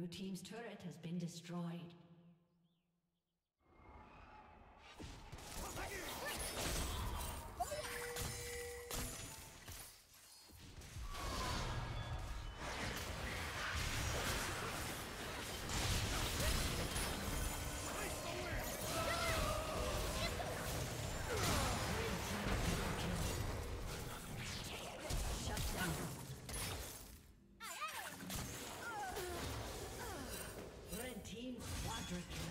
Blue team's turret has been destroyed. Team quadra kill.